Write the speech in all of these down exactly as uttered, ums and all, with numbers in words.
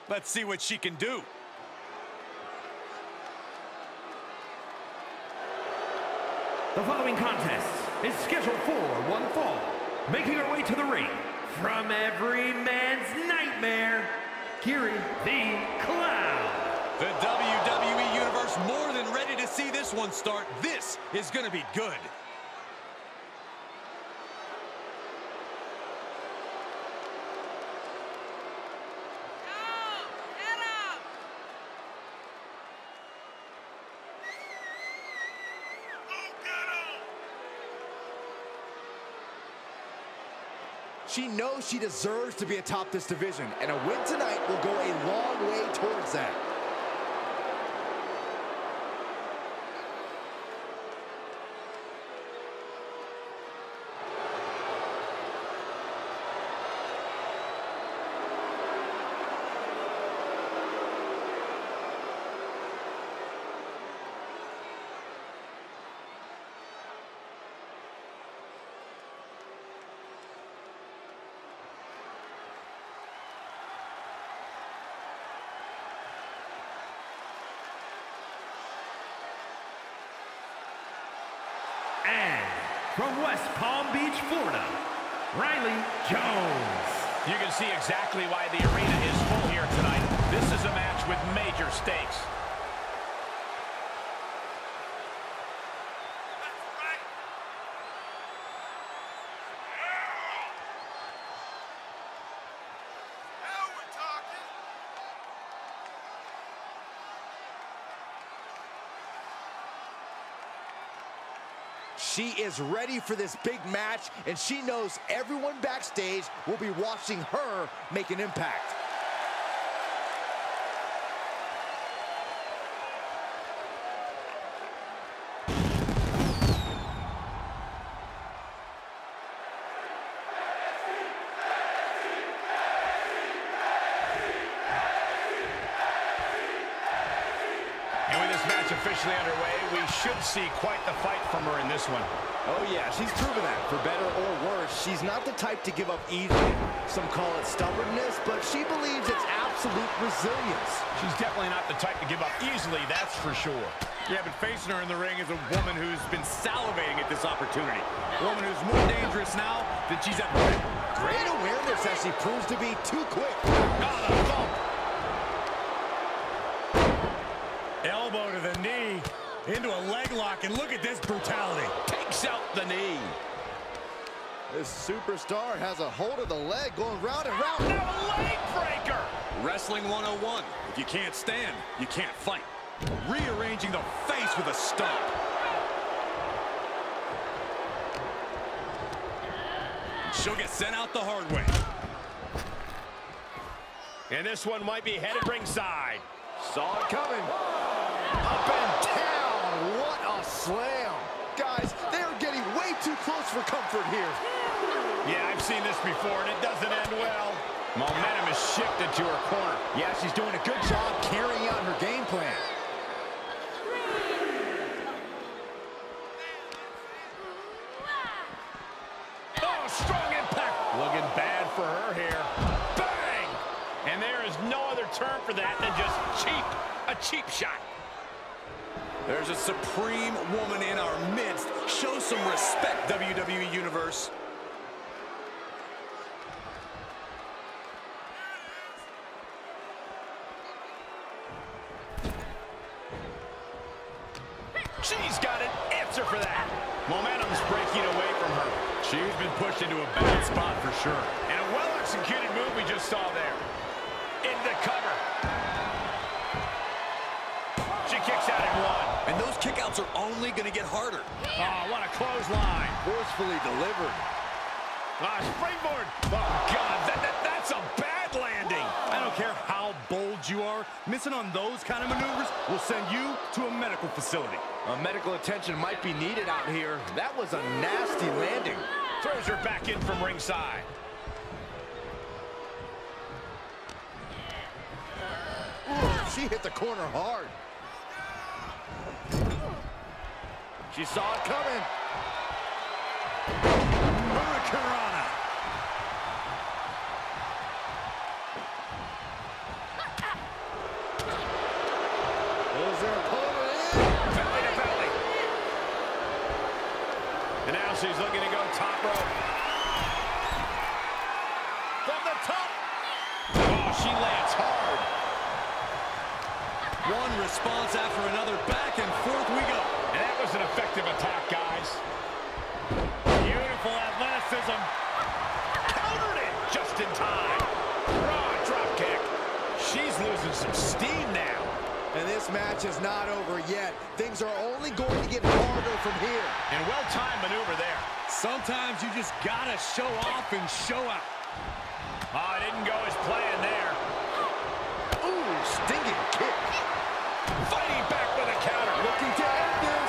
Let's see what she can do. The following contest is scheduled for one fall. Making her way to the ring, from every man's nightmare, Kiri the Clown. The W W E Universe more than ready to see this one start. This is going to be good. She knows she deserves to be atop this division, and a win tonight will go a long way towards that. And from West Palm Beach, Florida, Riley Jones. You can see exactly why the arena is full here tonight. This is a match with major stakes. She is ready for this big match, and she knows everyone backstage will be watching her make an impact. Officially underway, we should see quite the fight from her in this one. Oh yeah, she's proven that. For better or worse, she's not the type to give up easily. Some call it stubbornness, but she believes it's absolute resilience. She's definitely not the type to give up easily, that's for sure. Yeah, but facing her in the ring is a woman who's been salivating at this opportunity. A woman who's more dangerous now than she's ever been. Great awareness as she proves to be too quick. Oh, the thump. Elbow to the knee, into a leg lock, and look at this brutality. Takes out the knee. This superstar has a hold of the leg, going round and round. Now a leg breaker. Wrestling one oh one. If you can't stand, you can't fight. Rearranging the face with a stomp. She'll get sent out the hard way. And this one might be headed ringside. Saw it coming. Up and down. What a slam. Guys, they are getting way too close for comfort here. Yeah, I've seen this before, and it doesn't end well. Momentum is shifted to her corner. Yeah, she's doing a good job carrying out her game plan. Oh, strong impact. Looking bad for her here. Bang! And there is no other term for that than just cheap. A cheap shot. There's a supreme woman in our midst. Show some respect, W W E Universe. She's got an answer for that. Momentum's breaking away from her. She's been pushed into a bad spot for sure. And a well-executed move we just saw there. Into cover. She kicks out in one. And those kickouts are only going to get harder. Oh, what a clothesline. Forcefully delivered. Ah, springboard. Oh, God, that, that, that's a bad landing. I don't care how bold you are, missing on those kind of maneuvers will send you to a medical facility. Uh, medical attention might be needed out here. That was a nasty landing. Throws her back in from ringside. Ooh, she hit the corner hard. She saw it coming. Hurricanrana. she's looking to go top rope. From the top. Oh, she lands hard. One response after another. Back and forth we go. And that was an effective attack, guys. Beautiful athleticism. Countered it just in time. Raw drop kick. She's losing some steam now. And this match is not over yet. Things are only going to get harder from here. And well-timed maneuver there. Sometimes you just gotta show off and show out. Oh, it didn't go as planned there. Ooh, stinging kick. Fighting back with a counter. Looking to end this.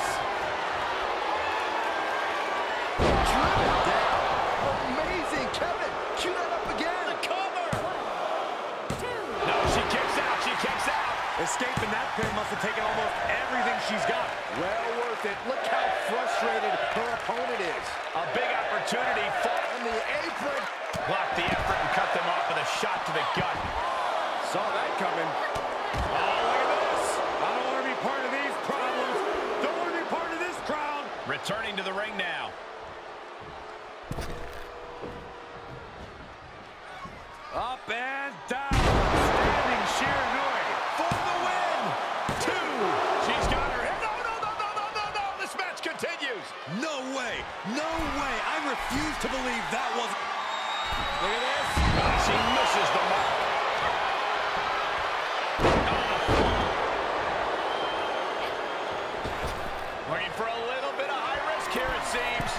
Driven down. Amazing. Kevin, cue that up again. The cover. No, she kicks out. She kicks out. Escaping that pin must have taken almost everything she's got. Well worth it. Look how frustrated her opponent is. A big opportunity for On the apron. block the effort and cut them off with a shot to the gut. Saw that coming. Oh, look at this. I don't want to be part of these problems. Don't want to be part of this crowd. Returning to the ring now. Up and down. Standing Shiranui for the win. Two. She's got her. No, no, no, no, no, no, no. This match continues. No way. No way. I refuse to believe that was... Look at this. Oh, she misses the mark. Looking for a little bit of high risk here, it seems.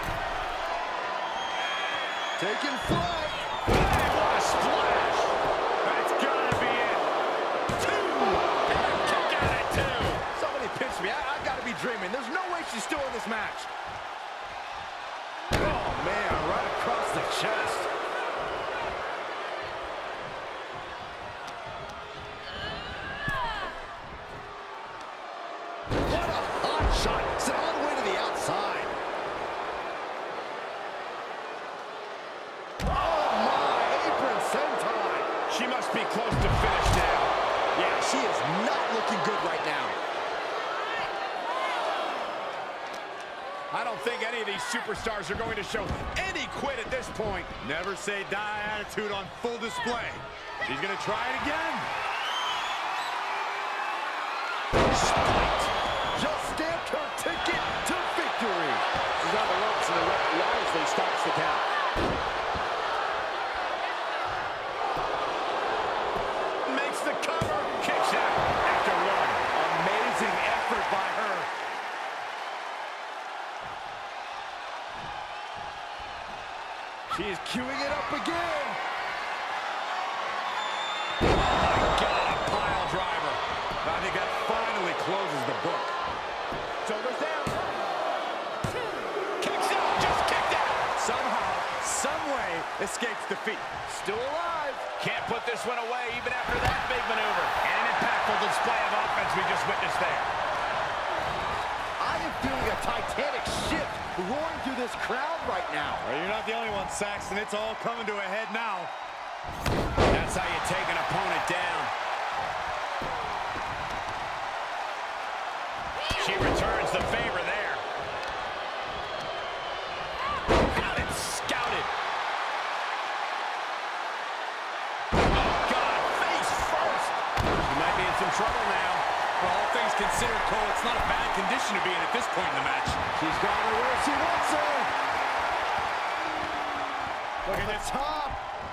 Taking flight. Hey, what a splash. That's gotta be it. Two. Kick out at two. Somebody pinch me. I, I gotta be dreaming. There's no way she's still in this match. Oh, man. Right across the chest. What a hot shot. It's all the way to the outside. Oh, my. Apron senton. She must be close to finish now. Yeah, she is not looking good right now. I don't think any of these superstars are going to show any quit at this point. Never say die attitude on full display. She's gonna try it again. Spiked. Just stamped her ticket to victory. She's on the ropes and the ref wisely stops the count. Makes the cover. Kicks out after one. Amazing effort by her. She is queuing it up again. Oh, my God, a pile driver. I think that finally closes the book. Shoulders down. Kicks out, just kicked out. Somehow, some way, escapes defeat. Still alive. Can't put this one away even after that big maneuver. And an impactful display of offense we just witnessed there. I am feeling a titanic shift roaring through this crowd right now. Well, you're not the only one, Saxton. It's all coming to a head now. That's how you take an opponent down. She returns the favor there. Got it scouted. Oh, God, face first. She might be in some trouble now. For all things considered, Cole, it's not a bad condition to be in at this point in the match. She's got her where she wants her. Look At at the this. top.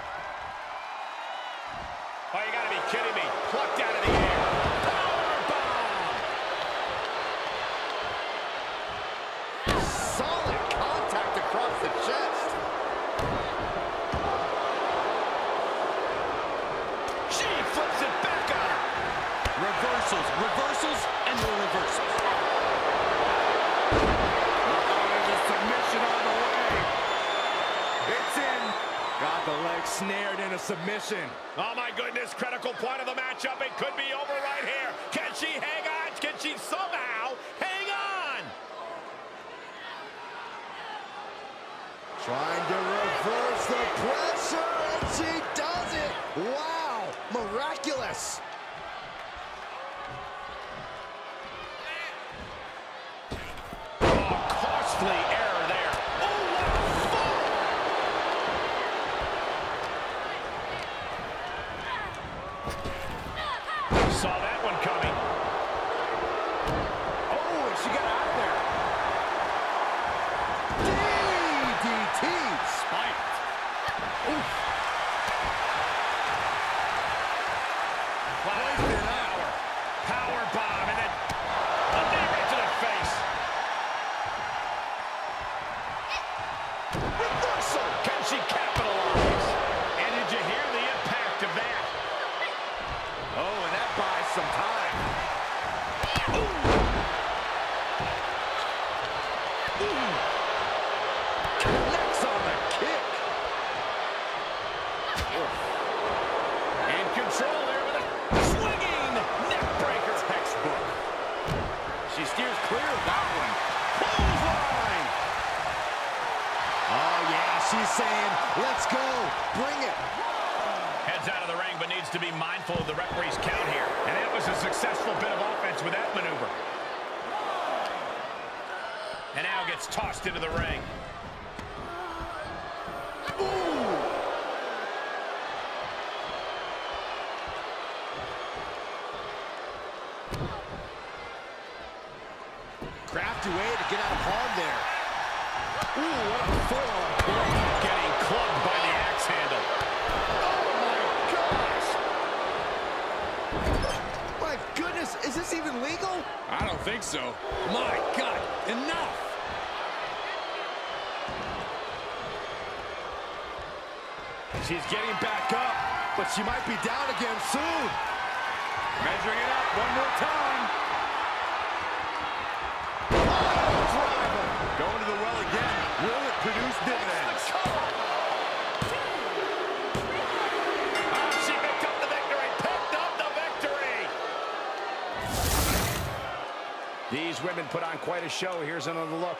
Oh, you gotta be kidding me. Plucked out of the air. Powerbomb. Solid contact across the chest. She flips it back on her. Reversals, reversals, and more reversals. Oh, there's a submission on the way. It's in. Got the leg snared in a submission. Oh, my goodness, critical point of the matchup. It could be over right here. Can she hang on? Can she somehow hang on? Trying to reverse the pressure, and she does it. Wow, miraculous. Oh, costly error there. Saw that one coming. Oh, and she got out of there. D D T. Spiked. Oof. Placed in power. Power bomb, and then a knee right to the face. Reversal. Can she capitalize? And did you hear the impact of that? Oh, and that buys some time. Ooh. Ooh. Connects on the kick. Oof. In control there with a swinging neck breaker. Textbook. She steers clear of that one. Clothesline. Oh, yeah, she's saying, let's go. Bring it. Heads out of the ring, but needs to be mindful of the referee's count here. And that was a successful bit of offense with that maneuver. And now gets tossed into the ring. Ooh. Crafty way to get out of harm there. Ooh, what a forearm. Getting clubbed by the axe handle. My goodness, is this even legal? I don't think so. My God, enough! She's getting back up, but she might be down again soon. Measuring it up one more time. Oh, driver. Going to the well again. Will it produce dividends? Oh, she picked up the victory. Picked up the victory. These women put on quite a show. Here's another look.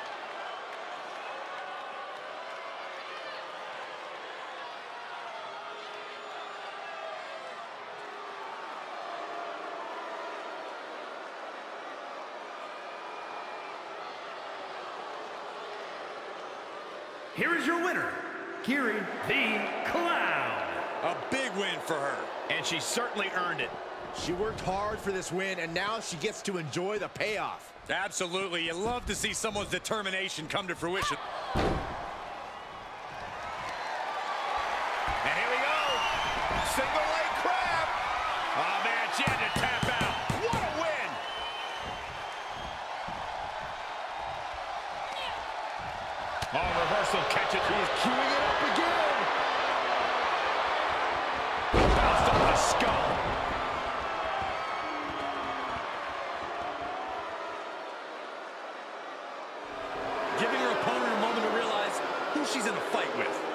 Here is your winner, Kiri the Clown. A big win for her. And she certainly earned it. She worked hard for this win, and now she gets to enjoy the payoff. Absolutely. You love to see someone's determination come to fruition. And here we go. Single leg crab. Oh, man, she had to tap out. What a win. Oh, reversal catches. He's queuing it up again. Bounced off the skull. Giving her opponent a moment to realize who she's in a fight with.